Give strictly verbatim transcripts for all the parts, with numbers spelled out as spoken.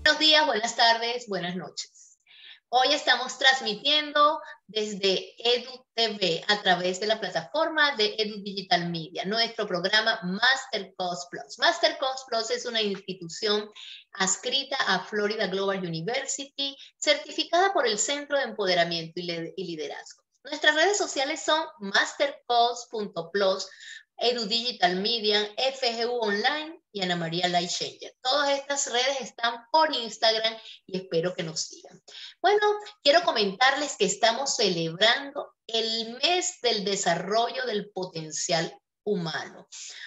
Buenos días, buenas tardes, buenas noches. Hoy estamos transmitiendo desde EduTV a través de la plataforma de Edu Digital Media, nuestro programa MasterCourse Plus. MasterCourse Plus es una institución adscrita a Florida Global University, certificada por el Centro de Empoderamiento y Liderazgo. Nuestras redes sociales son mastercourse punto plus, Edu Digital Media, F G U Online y Ana María Life Changer. Todas estas redes están por Instagram y espero que nos sigan. Bueno, quiero comentarles que estamos celebrando el mes del desarrollo del potencial humano.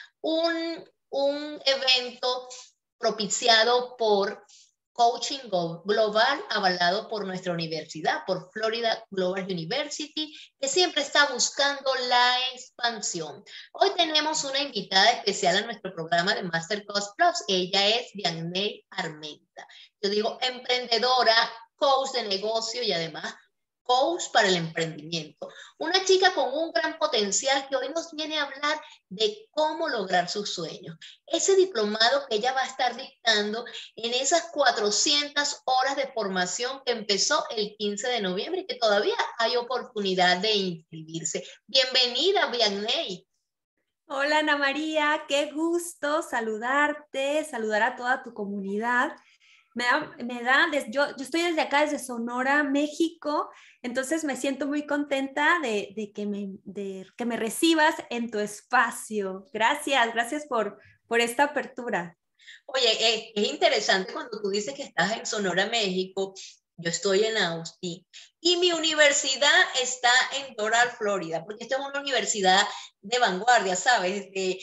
Un, un evento propiciado por Coaching Global, avalado por nuestra universidad, por Florida Global University, que siempre está buscando la expansión. Hoy tenemos una invitada especial a nuestro programa de MasterCourse Plus. Ella es Vianney Armenta. Yo digo emprendedora, coach de negocio y además coach para el emprendimiento. Una chica con un gran potencial que hoy nos viene a hablar de cómo lograr sus sueños. Ese diplomado que ella va a estar dictando en esas cuatrocientas horas de formación que empezó el quince de noviembre y que todavía hay oportunidad de inscribirse. Bienvenida, Vianney. Hola, Ana María, qué gusto saludarte, saludar a toda tu comunidad. Me da, me da yo, yo estoy desde acá, desde Sonora, México, entonces me siento muy contenta de, de, que, me, de que me recibas en tu espacio. Gracias, gracias por, por esta apertura. Oye, es, es interesante cuando tú dices que estás en Sonora, México. Yo estoy en Austin y mi universidad está en Doral, Florida, porque esta es una universidad de vanguardia, ¿sabes? De,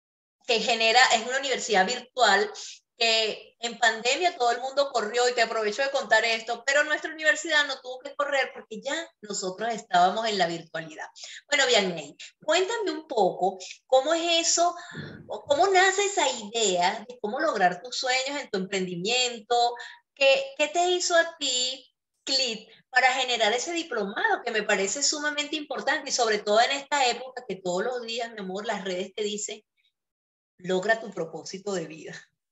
que genera, es una universidad virtual que en pandemia todo el mundo corrió, y te aprovecho de contar esto, pero nuestra universidad no tuvo que correr porque ya nosotros estábamos en la virtualidad. Bueno, Vianney, cuéntame un poco cómo es eso, cómo nace esa idea de cómo lograr tus sueños en tu emprendimiento, qué, qué te hizo a ti clic para generar ese diplomado que me parece sumamente importante y sobre todo en esta época que todos los días, mi amor, las redes te dicen logra tu propósito de vida.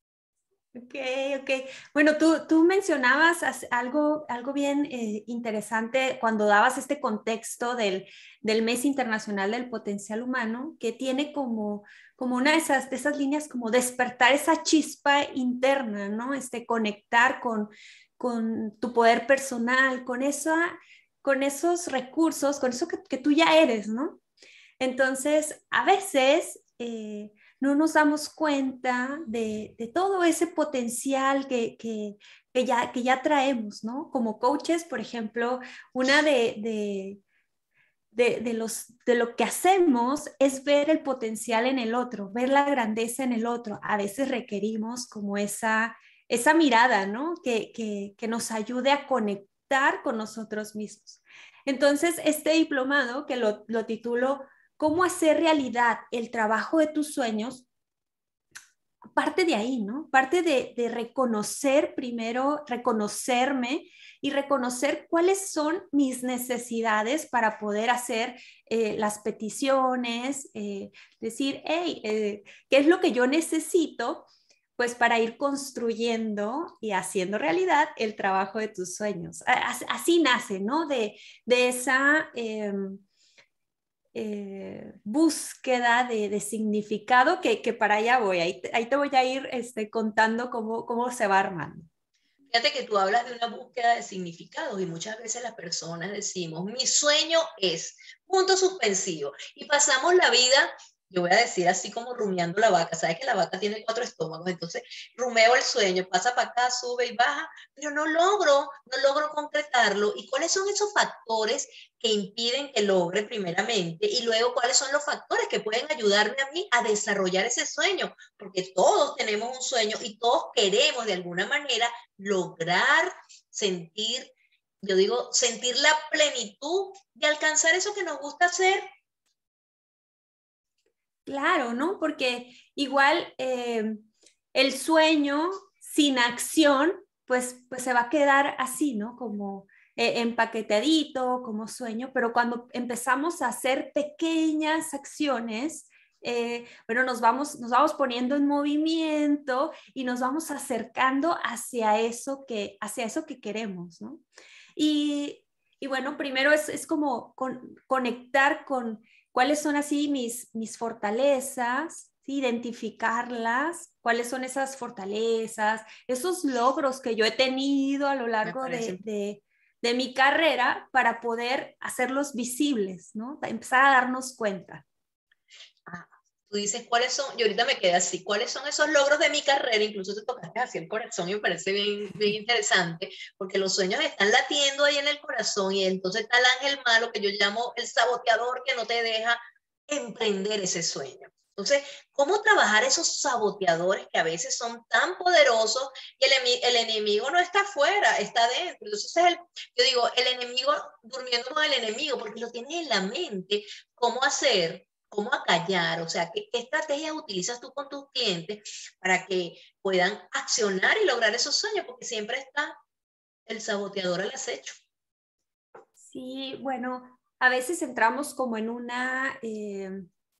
Ok, ok. Bueno, tú, tú mencionabas algo, algo bien eh, interesante cuando dabas este contexto del, del Mes Internacional del Potencial Humano, que tiene como, como una de esas, de esas líneas como despertar esa chispa interna, ¿no? Este, conectar con, con tu poder personal, con, esa, con esos recursos, con eso que, que tú ya eres, ¿no? Entonces, a veces... Eh, no nos damos cuenta de, de todo ese potencial que, que, que, ya, que ya traemos, ¿no? Como coaches, por ejemplo, una de, de, de, de, los, de lo que hacemos es ver el potencial en el otro, ver la grandeza en el otro. A veces requerimos como esa, esa mirada, ¿no? Que, que, que nos ayude a conectar con nosotros mismos. Entonces, este diplomado, que lo, lo titulo ¿Cómo hacer realidad el trabajo de tus sueños? Parte de ahí, ¿no? Parte de, de reconocer primero, reconocerme y reconocer cuáles son mis necesidades para poder hacer eh, las peticiones, eh, decir, hey, eh, ¿qué es lo que yo necesito? Pues para ir construyendo y haciendo realidad el trabajo de tus sueños. Así, así nace, ¿no? De, de esa... Eh, Eh, búsqueda de, de significado que, que, para allá voy. Ahí te, ahí te voy a ir este, contando cómo, cómo se va armando. Fíjate que tú hablas de una búsqueda de significados y muchas veces las personas decimos, mi sueño es, punto suspensivo, y pasamos la vida, yo voy a decir así como rumiando la vaca, sabes que la vaca tiene cuatro estómagos, entonces rumeo el sueño, pasa para acá, sube y baja, pero no logro, no logro concretarlo. ¿Y cuáles son esos factores que impiden que logre primeramente? Y luego, ¿cuáles son los factores que pueden ayudarme a mí a desarrollar ese sueño? Porque todos tenemos un sueño y todos queremos de alguna manera lograr sentir, yo digo, sentir la plenitud de alcanzar eso que nos gusta hacer. Claro, ¿no? Porque igual eh, el sueño sin acción, pues, pues se va a quedar así, ¿no? Como eh, empaquetadito, como sueño, pero cuando empezamos a hacer pequeñas acciones, eh, bueno, nos vamos, nos vamos poniendo en movimiento y nos vamos acercando hacia eso que, hacia eso que queremos, ¿no? Y, y bueno, primero es, es como con, conectar con cuáles son así mis, mis fortalezas, ¿sí? Identificarlas, cuáles son esas fortalezas, esos logros que yo he tenido a lo Me largo de, parece. de, de mi carrera para poder hacerlos visibles, ¿no? Empezar a darnos cuenta. Ah, tú dices cuáles son, yo ahorita me quedé así, cuáles son esos logros de mi carrera, incluso te tocaste así el corazón y me parece bien, bien interesante, porque los sueños están latiendo ahí en el corazón y entonces está el ángel malo que yo llamo el saboteador que no te deja emprender ese sueño. Entonces, ¿cómo trabajar esos saboteadores que a veces son tan poderosos y el, el enemigo no está afuera, está dentro? Entonces, es el, yo digo, el enemigo durmiendo con el enemigo porque lo tienes en la mente, ¿cómo hacer? ¿Cómo acallar? O sea, ¿qué, qué estrategias utilizas tú con tus clientes para que puedan accionar y lograr esos sueños? Porque siempre está el saboteador al acecho. Sí, bueno, a veces entramos como en una eh,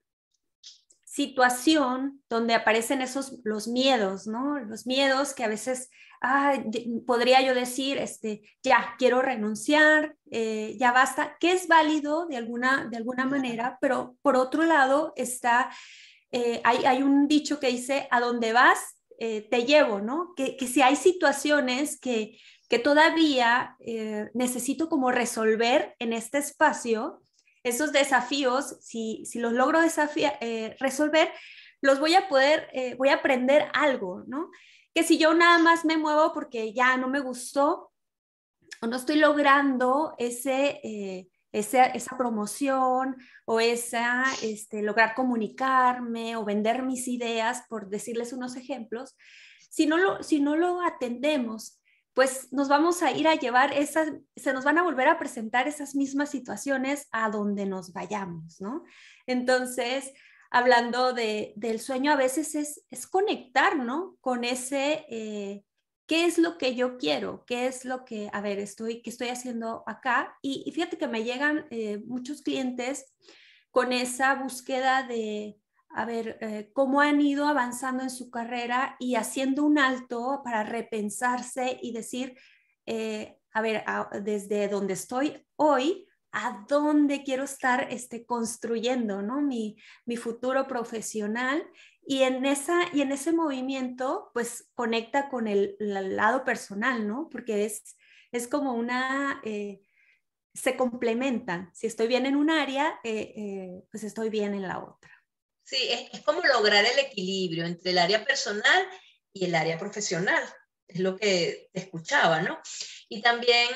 situación donde aparecen esos, los miedos, ¿no? Los miedos que a veces, ah, podría yo decir, este, ya, quiero renunciar, eh, ya basta, que es válido de alguna, de alguna manera, pero por otro lado está, eh, hay, hay un dicho que dice, a donde vas, eh, te llevo, ¿no? Que, que si hay situaciones que, que todavía eh, necesito como resolver en este espacio, esos desafíos, si, si los logro desafiar, eh, resolver, los voy a poder, eh, voy a aprender algo, ¿no? Que si yo nada más me muevo porque ya no me gustó o no estoy logrando ese, eh, esa, esa promoción o esa, este, lograr comunicarme o vender mis ideas, por decirles unos ejemplos, si no lo, si no lo atendemos, pues nos vamos a ir a llevar esas, se nos van a volver a presentar esas mismas situaciones a donde nos vayamos, ¿no? Entonces, hablando de, del sueño, a veces es, es conectar, ¿no? Con ese, eh, ¿qué es lo que yo quiero? ¿Qué es lo que, a ver, estoy, qué estoy haciendo acá? Y, y fíjate que me llegan eh, muchos clientes con esa búsqueda de, a ver, eh, cómo han ido avanzando en su carrera y haciendo un alto para repensarse y decir, eh, a ver, a, desde donde estoy hoy, a dónde quiero estar este, construyendo, ¿no? Mi, mi futuro profesional. Y en, esa, y en ese movimiento, pues conecta con el, el lado personal, ¿no? Porque es, es como una... Eh, se complementan. Si estoy bien en un área, eh, eh, pues estoy bien en la otra. Sí, es, es como lograr el equilibrio entre el área personal y el área profesional. Es lo que te escuchaba, ¿no? Y también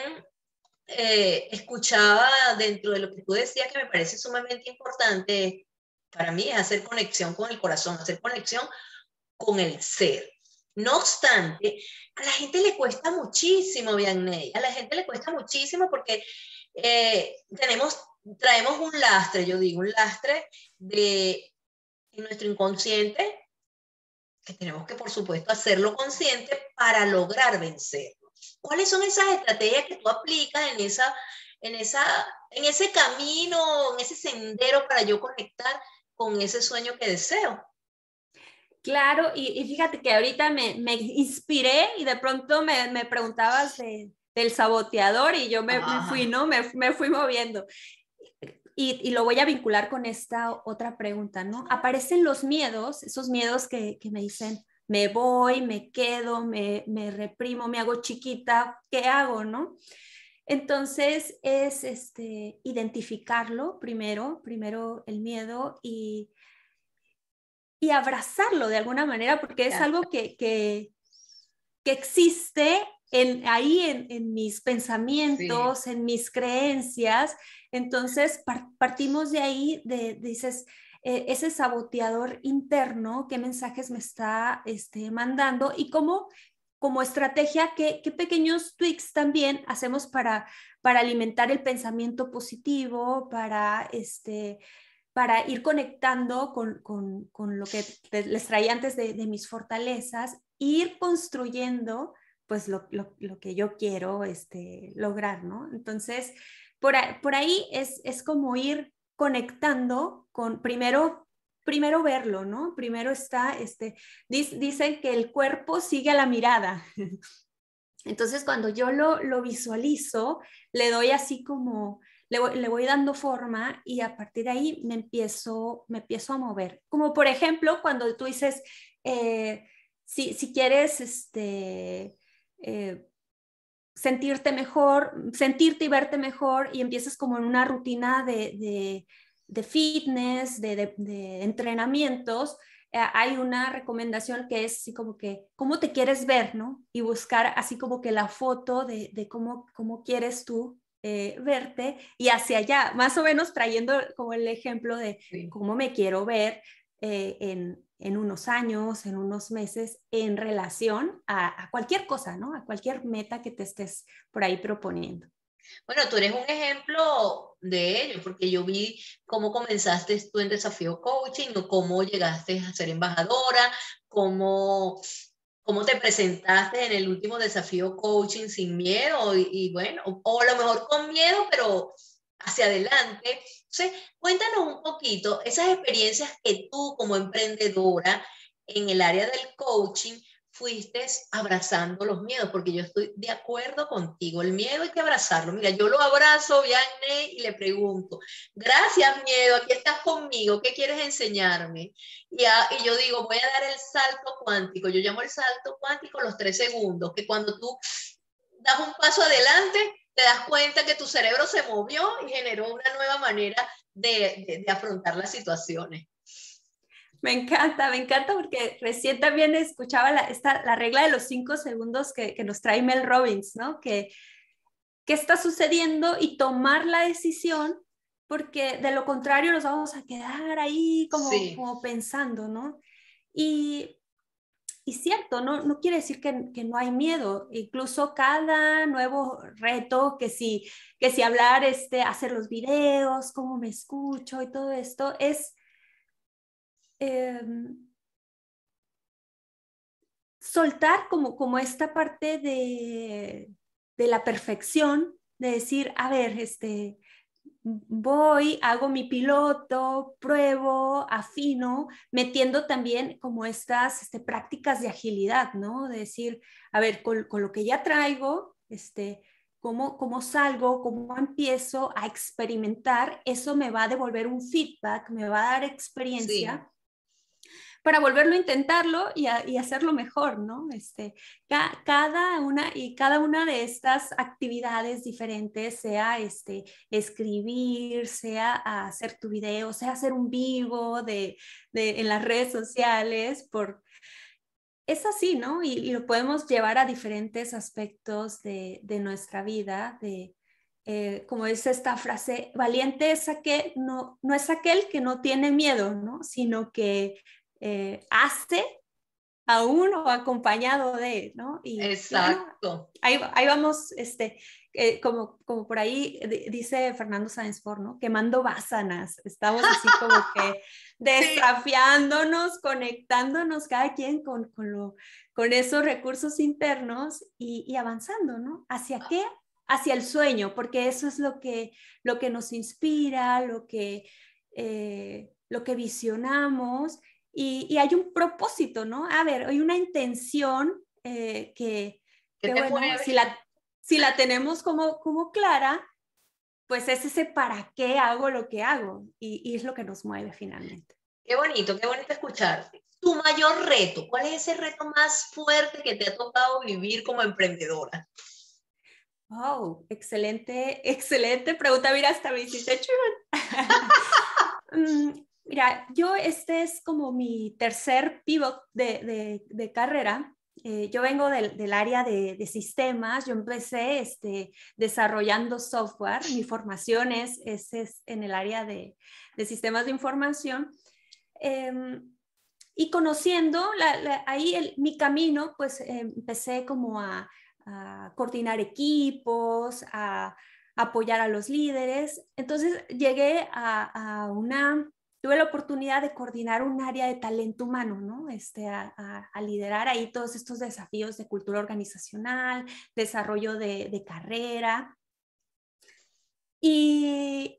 eh, escuchaba dentro de lo que tú decías que me parece sumamente importante para mí es hacer conexión con el corazón, hacer conexión con el ser. No obstante, a la gente le cuesta muchísimo, Vianney, a la gente le cuesta muchísimo porque eh, tenemos, traemos un lastre, yo digo, un lastre de en nuestro inconsciente que tenemos que, por supuesto, hacerlo consciente para lograr vencer. ¿Cuáles son esas estrategias que tú aplicas en, esa, en, esa, en ese camino, en ese sendero para yo conectar con ese sueño que deseo? Claro, y, y fíjate que ahorita me, me, inspiré y de pronto me, me preguntabas de, del saboteador y yo me, me fui, Ah, ¿no? Me, me fui moviendo. Y, y, lo voy a vincular con esta otra pregunta, ¿no? Aparecen los miedos, esos miedos que, que me dicen, me voy, me quedo, me, me reprimo, me hago chiquita, ¿qué hago, no? Entonces es este, identificarlo primero, primero el miedo y, y abrazarlo de alguna manera, porque es ya. algo que, que, que existe en, ahí en, en, mis Sí. pensamientos, en mis creencias. Entonces par, partimos de ahí, de, dices, eh, ese saboteador interno, qué mensajes me está este, mandando y cómo como estrategia, ¿qué, qué pequeños tweaks también hacemos para, para alimentar el pensamiento positivo, para este, para ir conectando con, con, con lo que les traía antes de, de mis fortalezas, ir construyendo pues lo, lo, lo que yo quiero este, lograr, ¿no? Entonces, por, por ahí es, es como ir conectando con, primero, primero verlo, ¿no? Primero está, este, dicen que el cuerpo sigue a la mirada. Entonces, cuando yo lo, lo visualizo, le doy así como, le voy, le voy dando forma y a partir de ahí me empiezo, me empiezo a mover. Como por ejemplo, cuando tú dices, eh, si, si quieres este, eh, sentirte mejor, sentirte y verte mejor y empiezas como en una rutina de, de, de fitness, de, de, de entrenamientos, hay una recomendación que es así como que, ¿cómo te quieres ver, no? Y buscar así como que la foto de, de cómo, cómo quieres tú eh, verte y hacia allá, más o menos trayendo como el ejemplo de Sí. cómo me quiero ver eh, en, en unos años, en unos meses, en relación a, a cualquier cosa, ¿no? A cualquier meta que te estés por ahí proponiendo. Bueno, tú eres un ejemplo de ello, porque yo vi cómo comenzaste tú en Desafío Coaching, o cómo llegaste a ser embajadora, cómo, cómo te presentaste en el último Desafío Coaching sin miedo, y, y bueno, o, o a lo mejor con miedo, pero hacia adelante. Entonces, cuéntanos un poquito esas experiencias que tú como emprendedora en el área del coaching fuiste abrazando los miedos, porque yo estoy de acuerdo contigo, el miedo hay que abrazarlo. Mira, yo lo abrazo, Vianney, y le pregunto, gracias miedo, aquí estás conmigo, ¿qué quieres enseñarme? Y, a, y yo digo, voy a dar el salto cuántico, yo llamo el salto cuántico los tres segundos, que cuando tú das un paso adelante, te das cuenta que tu cerebro se movió y generó una nueva manera de, de, de afrontar las situaciones. Me encanta, me encanta porque recién también escuchaba la, esta, la regla de los cinco segundos que, que nos trae Mel Robbins, ¿no? Que, ¿qué está sucediendo? Y tomar la decisión, porque de lo contrario nos vamos a quedar ahí como, Sí. como pensando, ¿no? Y, y cierto, no, no quiere decir que, que no hay miedo, incluso cada nuevo reto, que si, que si hablar, este, hacer los videos, cómo me escucho y todo esto, es... Eh, soltar como, como esta parte de, de la perfección, de decir, a ver, este, voy, hago mi piloto, pruebo, afino, metiendo también como estas este, prácticas de agilidad, ¿no? De decir, a ver, con, con lo que ya traigo, este, cómo, cómo salgo, cómo empiezo a experimentar, eso me va a devolver un feedback, me va a dar experiencia. Sí. Para volverlo a intentarlo y, a, y hacerlo mejor, ¿no? Este, ca, cada una y cada una de estas actividades diferentes, sea este, escribir, sea hacer tu video, sea hacer un vivo de, de, en las redes sociales, por, es así, ¿no? Y, y lo podemos llevar a diferentes aspectos de, de nuestra vida, de, eh, como dice esta frase, valiente es aquel, no, no es aquel que no tiene miedo, ¿no? Sino que eh, hace aún o acompañado de, ¿no? Y, y bueno, Exacto. ahí, ahí vamos, este, eh, como, como por ahí dice Fernando Sáenz Ford, ¿no? Quemando básanas, estamos así como que desafiándonos, sí. Conectándonos cada quien con, con, lo, con esos recursos internos y, y avanzando, ¿no? ¿Hacia qué? Hacia el sueño, porque eso es lo que, lo que nos inspira, lo que, eh, lo que visionamos. Y, y hay un propósito, ¿no? A ver, hay una intención eh, que, que bueno, mueve? si la, si la tenemos como, como clara, pues es ese para qué hago lo que hago y, y es lo que nos mueve finalmente. Qué bonito, qué bonito escucharte. Tu mayor reto, ¿cuál es ese reto más fuerte que te ha tocado vivir como emprendedora? Oh, excelente, excelente pregunta. Mira, hasta me hiciste um, Mira, yo este es como mi tercer pivot de, de, de carrera. Eh, yo vengo del, del área de, de sistemas. Yo empecé este, desarrollando software. Mi formación es, es, es en el área de, de sistemas de información. Eh, y conociendo la, la, ahí el, mi camino, pues eh, empecé como a, a coordinar equipos, a apoyar a los líderes. Entonces llegué a, a una, tuve la oportunidad de coordinar un área de talento humano, ¿no? Este, a, a, a liderar ahí todos estos desafíos de cultura organizacional, desarrollo de, de carrera. Y,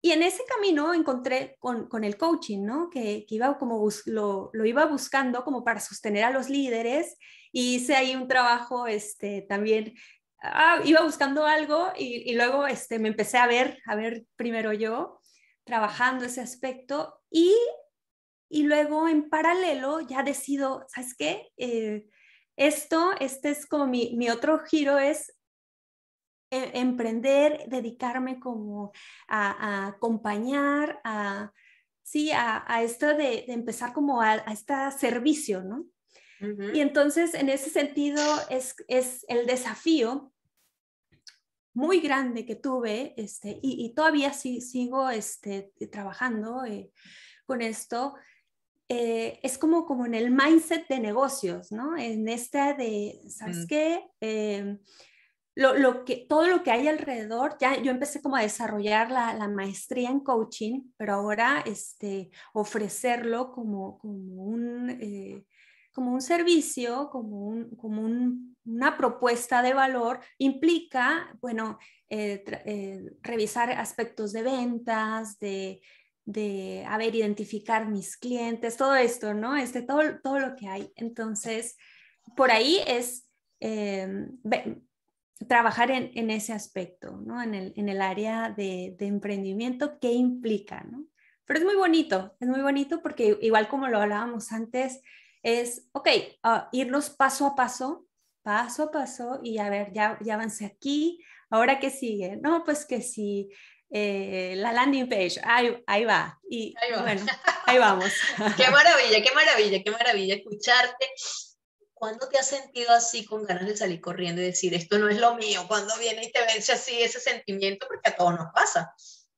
y en ese camino encontré con, con el coaching, ¿no? Que, que iba como bus, lo, lo iba buscando como para sostener a los líderes, y hice ahí un trabajo este, también, ah, iba buscando algo y, y luego este, me empecé a ver, a ver primero yo, trabajando ese aspecto, y, y luego en paralelo ya decido, ¿sabes qué? Eh, esto, este es como mi, mi otro giro, es emprender, dedicarme como a, a acompañar, a, sí, a, a esto de, de, empezar como a, a este servicio, ¿no? Uh-huh. Y entonces, en ese sentido, es, es el desafío muy grande que tuve, este, y, y todavía sí, sigo este, trabajando eh, con esto, eh, es como, como en el mindset de negocios, ¿no? En esta de, ¿sabes uh-huh. qué? Eh, Lo, lo que, todo lo que hay alrededor, ya yo empecé como a desarrollar la, la maestría en coaching, pero ahora este, ofrecerlo como, como, un, eh, como un servicio, como, un, como un, una propuesta de valor, implica, bueno, eh, eh, revisar aspectos de ventas, de, de, a ver, identificar mis clientes, todo esto, ¿no? Este, todo, todo lo que hay. Entonces, por ahí es... Eh, trabajar en, en ese aspecto, ¿no? En el, en el área de, de emprendimiento, ¿qué implica, ¿no? Pero es muy bonito, es muy bonito porque igual como lo hablábamos antes, es, ok, uh, irnos paso a paso, paso a paso, y a ver, ya, ya avancé aquí, ahora qué sigue, no, pues que sí, eh, la landing page, ahí, ahí va, y, ahí va. y bueno, ahí vamos. Qué maravilla, qué maravilla, qué maravilla escucharte. ¿Cuándo te has sentido así con ganas de salir corriendo y decir, esto no es lo mío? ¿Cuándo viene y te vence así ese sentimiento? Porque a todos nos pasa.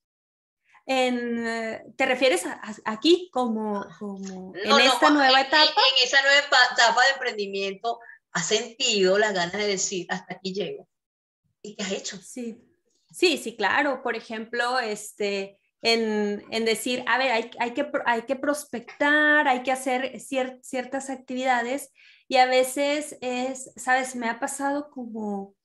En, ¿te refieres a, a, aquí como, como no, en no, esta no, nueva en, etapa? En, en esa nueva etapa de emprendimiento, ¿has sentido las ganas de decir, hasta aquí llego? ¿Y qué has hecho? Sí, sí, sí, claro. Por ejemplo, este, en, en decir, a ver, hay, hay, que, hay que prospectar, hay que hacer cier, ciertas actividades, y a veces es, sabes, me ha pasado como,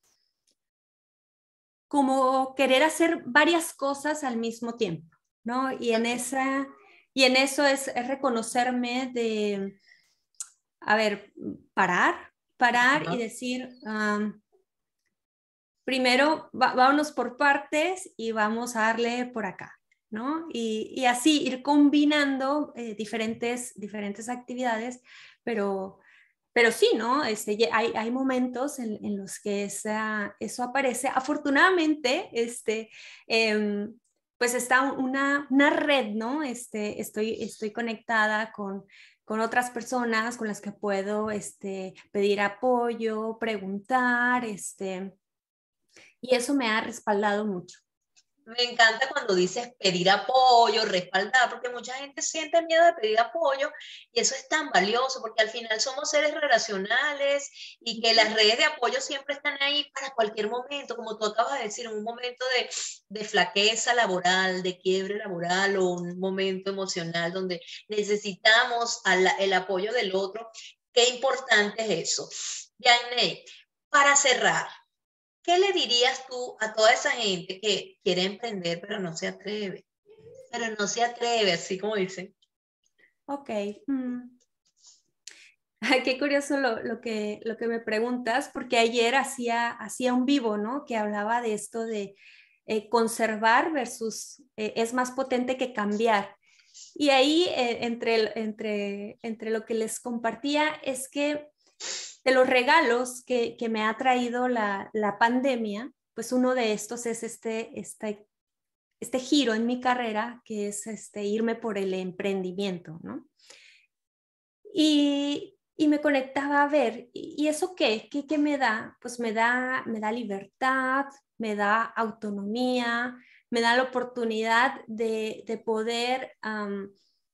como querer hacer varias cosas al mismo tiempo, ¿no? Y en, esa, y en eso es, es reconocerme de, a ver, parar, parar uh-huh. y decir... Um, primero, va, vámonos por partes y vamos a darle por acá, ¿no? Y, y así ir combinando eh, diferentes, diferentes actividades, pero, pero sí, ¿no? Este, hay, hay momentos en, en los que esa, eso aparece. Afortunadamente, este, eh, pues está una, una red, ¿no? Este, estoy, estoy conectada con, con otras personas con las que puedo este, pedir apoyo, preguntar, este... Y eso me ha respaldado mucho. Me encanta cuando dices pedir apoyo, respaldar, porque mucha gente siente miedo de pedir apoyo, y eso es tan valioso, porque al final somos seres relacionales, y que las redes de apoyo siempre están ahí para cualquier momento, como tú acabas de decir, en un momento de, de flaqueza laboral, de quiebre laboral, o un momento emocional donde necesitamos a la, el apoyo del otro. Qué importante es eso. Yaney, para cerrar, ¿qué le dirías tú a toda esa gente que quiere emprender pero no se atreve? Pero no se atreve, así como dicen. Ok. Mm. Qué curioso lo, lo, que, lo que me preguntas, porque ayer hacía, hacía un vivo, ¿no? Que hablaba de esto de eh, conservar versus eh, es más potente que cambiar. Y ahí, eh, entre, entre, entre lo que les compartía, es que de los regalos que, que me ha traído la, la pandemia, pues uno de estos es este, este, este giro en mi carrera, que es este, irme por el emprendimiento, ¿no? Y, y me conectaba a ver, ¿y eso qué? ¿Qué, qué me da? Pues me da, me da libertad, me da autonomía, me da la oportunidad de, de poder... Um,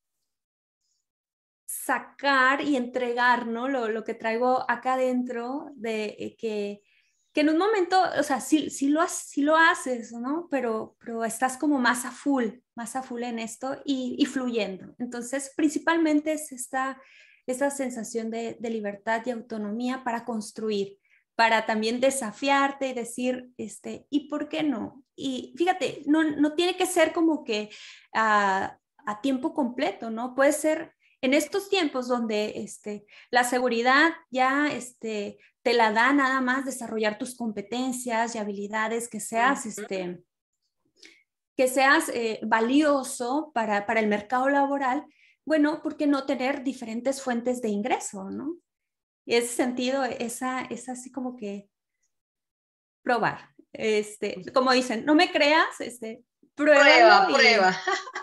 sacar y entregar, ¿no? Lo, lo que traigo acá adentro, de eh, que, que en un momento, o sea, sí, sí, lo, sí lo haces, ¿no? Pero, pero estás como más a full, más a full en esto y, y fluyendo. Entonces, principalmente es esta, esta sensación de, de libertad y autonomía para construir, para también desafiarte y decir, este, ¿y por qué no? Y fíjate, no, no tiene que ser como que uh, a tiempo completo, ¿no? Puede ser en estos tiempos donde este, la seguridad ya este, te la da nada más desarrollar tus competencias y habilidades, que seas, este, que seas eh, valioso para, para el mercado laboral. Bueno, ¿por qué no tener diferentes fuentes de ingreso, no? Y en ese sentido, esa es así como que probar. Este, como dicen, no me creas, este, prueba, pruébalo y, prueba.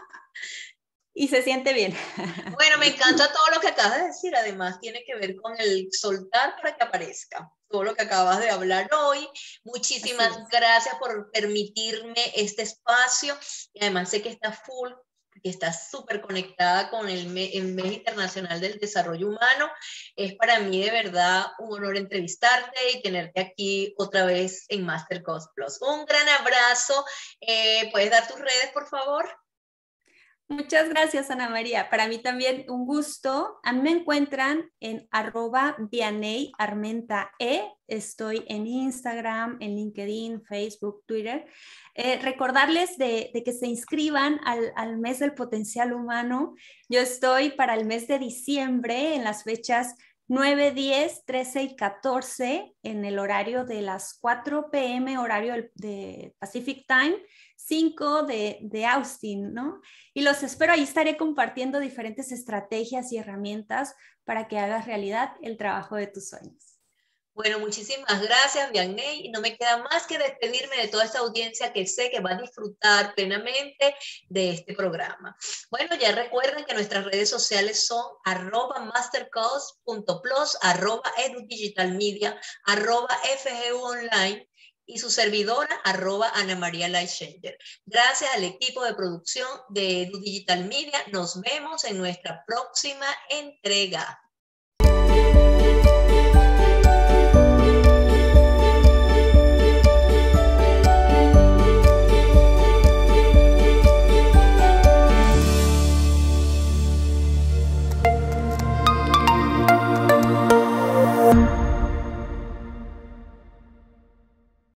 Y se siente bien. Bueno, me encanta todo lo que acabas de decir. Además, tiene que ver con el soltar para que aparezca. Todo lo que acabas de hablar hoy. Muchísimas gracias por permitirme este espacio. Y además sé que estás full, que estás súper conectada con el mes, el mes Internacional del Desarrollo Humano. Es para mí de verdad un honor entrevistarte y tenerte aquí otra vez en Mastercourse Plus. Un gran abrazo. Eh, ¿Puedes dar tus redes, por favor? Muchas gracias, Ana María. Para mí también un gusto. A mí me encuentran en arroba Vianey Armenta E. Estoy en Instagram, en LinkedIn, Facebook, Twitter. Eh, recordarles de, de que se inscriban al, al mes del potencial humano. Yo estoy para el mes de diciembre en las fechas nueve, diez, trece y catorce en el horario de las cuatro pe eme horario de Pacific Time, cinco de, de Austin, ¿no? Y los espero, ahí estaré compartiendo diferentes estrategias y herramientas para que hagas realidad el trabajo de tus sueños. Bueno, muchísimas gracias, Vianney. Y no me queda más que despedirme de toda esta audiencia que sé que va a disfrutar plenamente de este programa. Bueno, ya recuerden que nuestras redes sociales son arroba mastercourse punto plus, arroba edudigitalmedia, arroba fgu online y su servidora, arroba Ana María Leischenger. Gracias al equipo de producción de Edu Digital Media. Nos vemos en nuestra próxima entrega.